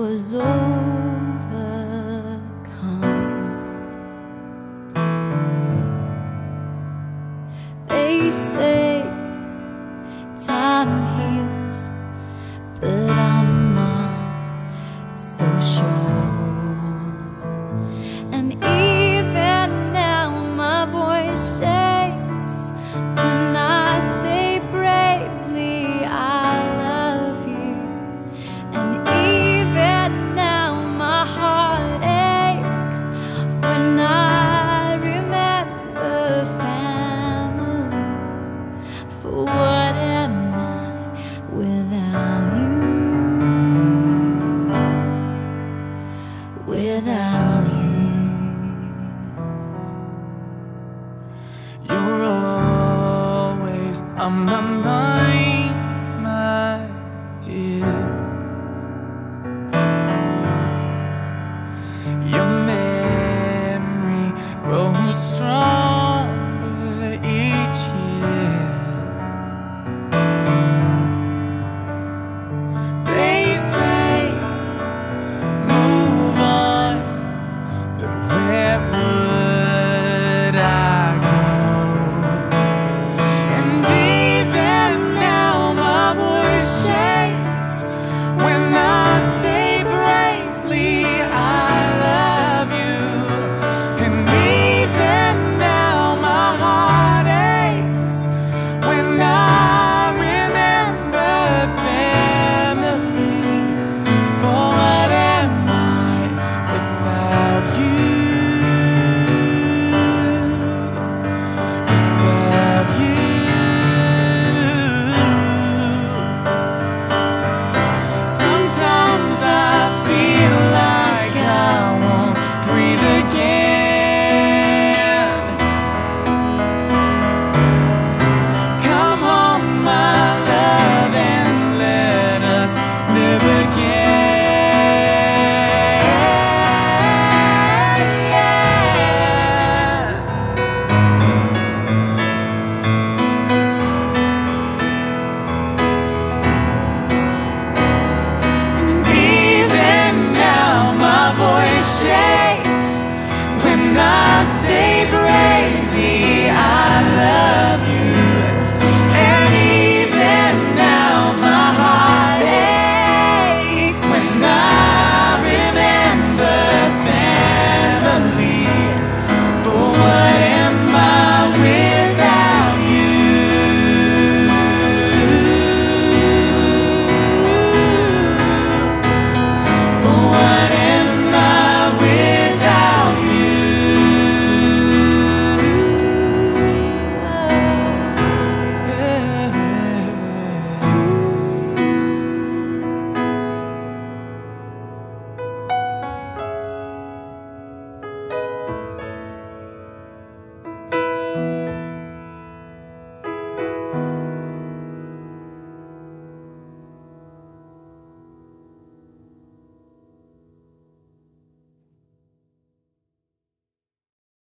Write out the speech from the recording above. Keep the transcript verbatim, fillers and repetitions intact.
was overcome. They say time heals, but I'm not so sure. And even now my voice shakes when I say bravely I love you. And even now my heart aches when I remember family. For what am I without you? Without you. You're always on my mind.